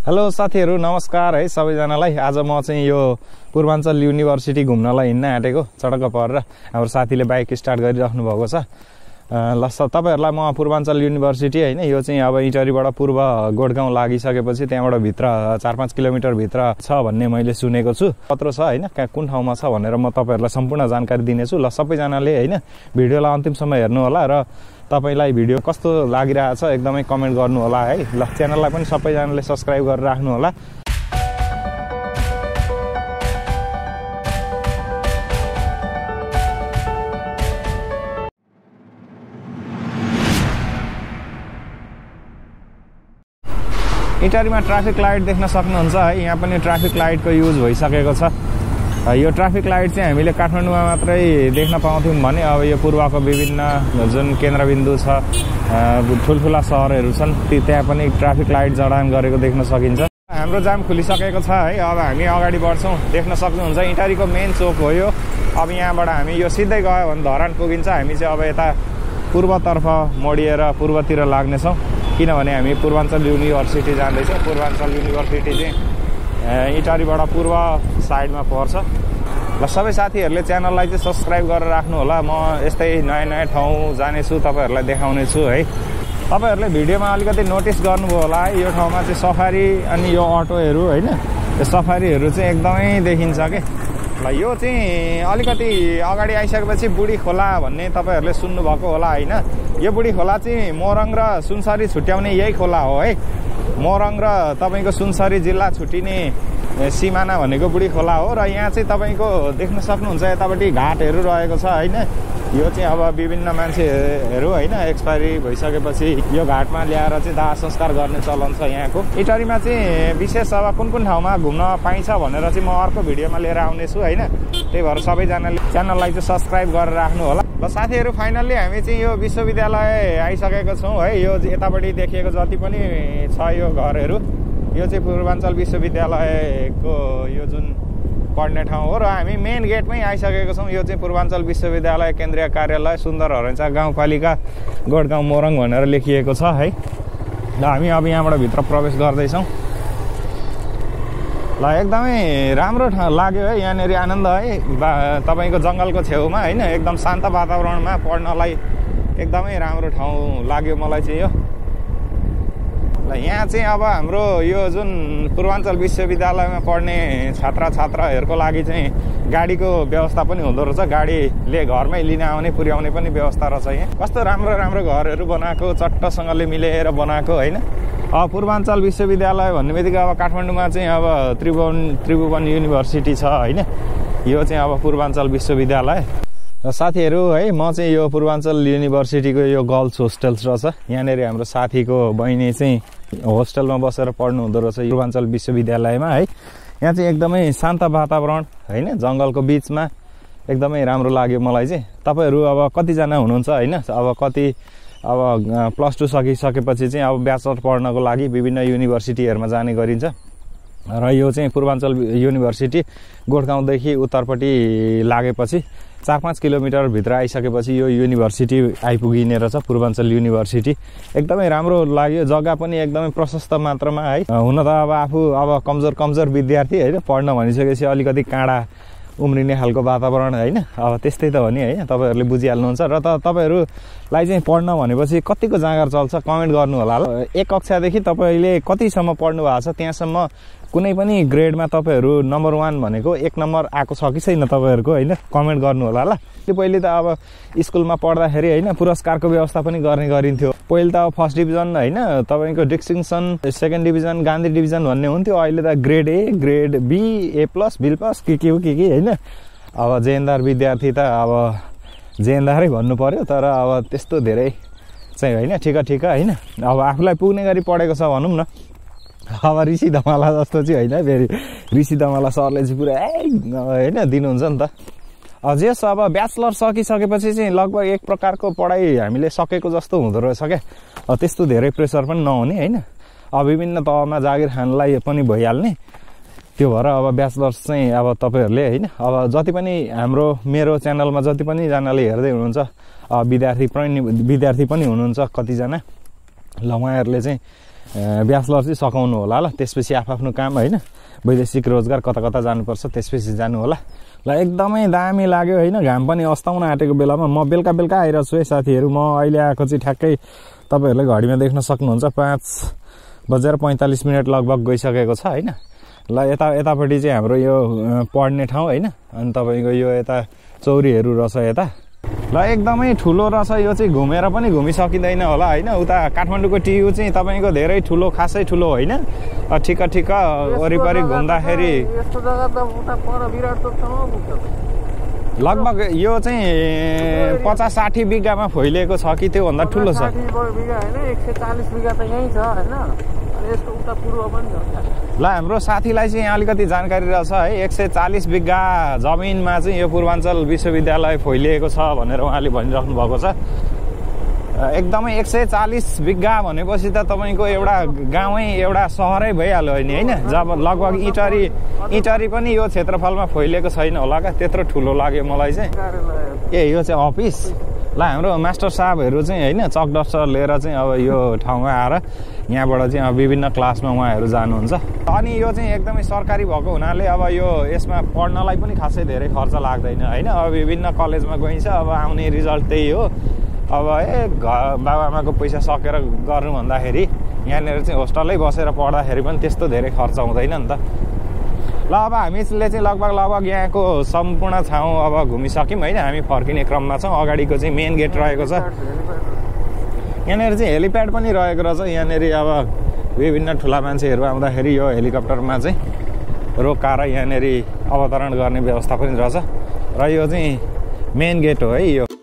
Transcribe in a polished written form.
Hello साथीहरु नमस्कार है सबैजनालाई। आज म चाहिँ यो पूर्वाञ्चल युनिभर्सिटी घुम्नलाई हिँड्न आँटेको सडक परेर हाम्रो साथीले बाइक स्टार्ट गरिराख्नु भएको छ। ल तपाईहरुलाई म पूर्वाञ्चल युनिभर्सिटी हैन यो चाहिँ अब इटरीबाट पूर्व गोडगाउँ लागिसकेपछि त्यहाँबाट भित्र 4-5 किलोमिटर भित्र छ भन्ने मैले सुनेको छु। कत्रो छ हैन कुन ठाउँमा छ भनेर म तपाईहरुलाई सम्पूर्ण जानकारी दिनेछु। ल सबैजनाले हैन भिडियोलाई अन्तिमसम्म हेर्नु होला र तपाईलाई भिडियो कस्तो लागिरहेछ एकदमै कमेन्ट गर्नु होला है। ल च्यानललाई पनि सबैजनाले सब्स्क्राइब गरेर राख्नु होला। इटरीमा ट्राफिक लाइट देख्न सक्नुहुन्छ है। यहाँ पनि ट्राफिक लाइटको युज भइसकेको छ। यो ट्राफिक लाइट चाहिँ हामीले काठमाडौँमा मात्रै देख्न पाउँथ्यौं भने अब यो पूर्वको विभिन्न जुन केन्द्रबिन्दु छ ठुलठुला शहरहरू छन् त्यहाँ पनि ट्राफिक लाइट जडान गरेको देख्न सकिन्छ। हाम्रो जाम खुलिसकेको छ है। अब हामी अगाडि बढ्छौं। देख्न सक्नुहुन्छ इटरीको मेन चोक हो यो। अब यहाँबाट हामी यो सिधै गयो भने धरान पुगिन्छ। हामी चाहिँ अब यता पूर्वतर्फ मोडिएर पूर्वतिर लाग्नेछौं किनभने हामी पूर्वाञ्चल युनिभर्सिटी जाँदैछौँ। पूर्वाञ्चल युनिभर्सिटी चाहिँ इटरीबाट पूर्व साइडमा पर्छ। ल सबै साथीहरूले च्यानललाई चाहिँ सब्स्क्राइब गरेर राख्नु होला। म यस्तै नयाँ नयाँ ठाउँ जानेछु तपाईहरुलाई देखाउने छु है। तपाईहरुले भिडियोमा अलिकति नोटिस गर्नुभयो होला है। यो ठाउँमा चाहिँ सफारी अनि यो अटोहरू हैन यो सफारीहरू चाहिँ एकदमै देखिन्छ के। ल यो चाहिँ अलिकति अगाडि आइसकेपछि बुढी खोला भन्ने तपाईहरुले सुन्नु भएको होला हैन। यो बुढी खोला चाहिँ मोरङ र सुनसरी छुट्याउने यही खोला हो है। मोरङ र तपाईको सुनसरी जिल्ला छुटिने सिमाना भनेको बुढी खोला हो। र यहाँ चाहिँ तपाईको देख्न सक्नुहुन्छ यतापट्टि घाटहरू रहेको छ हैन। यो चाहिँ अब विभिन्न मान्छेहरू हैन एक्सपायरी भइसकेपछि यो घाटमा ल्याएर चाहिँ दाह संस्कार गर्ने चलन छ यहाँको। इटरीमा चाहिँ विशेष अब कुन कुन ठाउँमा घुम्न पाइन्छ भनेर चाहिँ म अर्को भिडियोमा लिएर आउने छु हैन। त्यही भएर सबैजनाले च्यानललाई चाहिँ सब्स्क्राइब गरेर राख्नु होला। ल साथीहरू फाइनल्ली हामी चाहिँ यो विश्वविद्यालय आइसकेको छौँ है। यो यतापट्टि देखिएको जति पनि छ यो घरहरू यो चाहिँ पूर्वाञ्चल विश्वविद्यालयको यो जुन पढ्ने ठाउँ हो। र हामी मेन गेटमै आइसकेको छौँ। यो चाहिँ पूर्वाञ्चल विश्वविद्यालय केन्द्रीय कार्यालय सुन्दर हरैँचा गाउँपालिका गोडगाउँ मोरङ भनेर लेखिएको छ है। ल हामी अब यहाँबाट भित्र प्रवेश गर्दैछौँ। ल एकदमै राम्रो लाग्यो है। यहाँनिर आनन्द है। तपाईको जङ्गलको छेउमा हैन एकदम शान्त वातावरणमा पढ्नलाई एकदमै राम्रो ठाउँ लाग्यो मलाई चाहिँ यो। ल यहाँ चाहिँ अब हाम्रो यो जुन पूर्वाञ्चल विश्वविद्यालयमा पढ्ने छात्रहरूको लागि चाहिँ गाडीको व्यवस्था पनि हुँदो रहेछ। गाडीले घरमै लिन आउने पुर्याउने पनि व्यवस्था रहेछ। यहाँ कस्तो राम्रो राम्रो घरहरू बनाएको चट्टसँगले मिलेर बनाएको हैन। अब पूर्वाञ्चल विश्वविद्यालय भन्ने बित्तिकै अब काठमाडौँमा चाहिँ अब त्रिभुवन युनिभर्सिटी छ हैन। यो चाहिँ अब पूर्वाञ्चल विश्वविद्यालय। र साथीहरू है म चाहिँ यो पूर्वाञ्चल युनिभर्सिटीको यो गर्ल्स होस्टेल रहेछ। यहाँनिर हाम्रो साथीको बहिनी चाहिँ होस्टेलमा बसेर पढ्नु हुँदो रहेछ पूर्वाञ्चल विश्वविद्यालयमा है। यहाँ चाहिँ एकदमै शान्त वातावरण हैन जङ्गलको बीचमा एकदमै राम्रो लाग्यो मलाई चाहिँ। तपाईहरु अब कतिजना हुनुहुन्छ हैन अब कति अब +2 सकिसकेपछि चाहिँ अब ब्याचलर पढ्नको लागि विभिन्न युनिभर्सिटीहरुमा जाने गरिन्छ। र यो चाहिँ पूर्वाञ्चल युनिभर्सिटी गोडगाउँदेखि उत्तरपट्टि लागेपछि 4-5 किलोमिटर भित्र आइसकेपछि यो युनिभर्सिटी आइपुगिने रहेछ पूर्वाञ्चल युनिभर्सिटी। एकदमै राम्रो लाग्यो। जग्गा पनि एकदमै प्रशस्त मात्रामा है। हुन त अब आफू अब कमजोर विद्यार्थी हैन पढ्न भनिसकेपछि अलिकति काँडा उम्रिने खालको वातावरण हैन। अब त्यस्तै त हो नि हैन तपाईहरुले बुझिहाल्नुहुन्छ। र तपाईहरुलाई चाहिँ पढ्न भनेपछि कतिको जाँगर चल्छ कमेन्ट गर्नु होला। एक कक्षादेखि तपाईले कतिसम्म पढ्नु भएको छ त्यहाँसम्म कुनै पनि ग्रेडमा तपाईहरु नम्बर 1 भनेको 1 नम्बर आएको छ कि छैन तपाईहरुको हैन कमेन्ट गर्नु होला। ल पहिले त अब स्कुलमा पढ्दाखेरि हैन पुरस्कारको व्यवस्था पनि गर्ने गरिन्थ्यो। पहिले त अब फर्स्ट डिभिजन हैन तपाईको distinction, second division, Gandhi division भन्ने हुन्थ्यो। अहिले त grade A, grade B, A plus, B plus के हैन। अब जेएनदार विद्यार्थी त अब जेएनदारै भन्नु पर्यो। तर अब त्यस्तो धेरै चाहिँ हैन ठिक हैन। अब आफूलाई पुग्ने गरी पढेको छ भनौं न। अब ऋषि धमाला जस्तो चाहिँ हैन फेरि ऋषि धमाला सरले चाहिँ पुरा हैन दिनुहुन्छ नि त। अझै अब ब्याचलर सकिसकेपछि चाहिँ लगभग एक प्रकारको पढाइ हामीले सकेको जस्तो हुँदो रहेछ क्या। त्यस्तो धेरै प्रेसर पनि नहुने हैन। अब विभिन्न तहमा जागिर खानलाई पनि भइहाल्ने। त्यो भएर अब ब्याचलर्स चाहिँ अब तपाईहरुले हैन अब जति पनि हाम्रो मेरो च्यानलमा जति पनि जनाले हेर्दै हुनुहुन्छ विद्यार्थी पनि हुनुहुन्छ कतिजना। ल उहाँहरुले चाहिँ ब्याचलर चाहिँ सकाउनु होला ल, त्यसपछि आफ्नो काम होइन, वैदेशिक रोजगार कता कता जानुपर्छ त्यसपछि जानु होला ल। एकदमै दामी लाग्यो होइन, घाम पनि अस्ताउन आँटेको बेलामा म बेलुका आइरहेको छु है साथीहरू। म अहिले आएको चाहिँ ठ्याक्कै तपाईँहरूले घडीमा देख्न सक्नुहुन्छ 5:45 लगभग गइसकेको छ होइन। ल यतापट्टि चाहिँ हाम्रो यो पढ्ने ठाउँ होइन, अनि तपाईँको यो यता चौरीहरू रहेछ यता ल, एकदमै ठुलो रहेछ यो चाहिँ, घुमेर पनि घुमिसकिँदैन होला होइन। उता काठमाडौँको टियु चाहिँ तपाईँको धेरै ठुलो, खासै ठुलो होइन, ठिक्क वरिपरि घुम्दाखेरि लगभग यो चाहिँ 50-60 बिघामा फैलिएको छ कि त्योभन्दा ठुलो छ। 140 बिघा त यहीँ छ होइन, यसको उता पूर्व पनि छ। ल हाम्रो साथीलाई चाहिँ अलिकति जानकारी रहेछ है, 140 बिघा जमिनमा चाहिँ यो पूर्वाञ्चल विश्वविद्यालय फैलिएको छ भनेर उहाँले भनिराख्नु भएको छ। एकदमै 140 बिघा भनेपछि त तपाईँको एउटा गाउँै एउटा सहरै भइहाल्यो नि होइन। जब लगभग इटरी पनि यो क्षेत्रफलमा फैलिएको छैन होला क्या, त्यत्रो ठुलो लाग्यो मलाई चाहिँ। यो चाहिँ अफिस ल, हाम्रो मास्टर साहबहरू चाहिँ होइन चक डस्टर लिएर चाहिँ अब यो ठाउँमा आएर यहाँबाट चाहिँ अब विभिन्न क्लासमा उहाँहरू जानुहुन्छ। अनि यो चाहिँ एकदमै सरकारी भएको हुनाले अब यो यसमा पढ्नलाई पनि खासै धेरै खर्च लाग्दैन होइन। अब विभिन्न कलेजमा गइन्छ, अब आउने रिजल्ट त्यही हो। अब बाबाआमाको पैसा सकेर गर्नु भन्दाखेरि यहाँनिर चाहिँ होस्टलै बसेर पढ्दाखेरि पनि त्यस्तो धेरै खर्च हुँदैन नि त। ल अब हामीले चाहिँ लगभग यहाँको सम्पूर्ण ठाउँ अब घुमिसक्यौँ होइन, हामी फर्किने क्रममा छौँ। अगाडिको चाहिँ मेन गेट रहेको छ, यहाँनिर चाहिँ हेलिप्याड पनि रहेको रहेछ। यहाँनिर अब विभिन्न ठुला मान्छेहरू आउँदाखेरि यो हेलिकप्टरमा चाहिँ रोकाएर यहाँनिर अवतरण गर्ने व्यवस्था पनि रहेछ। र यो चाहिँ मेन गेट हो है यो।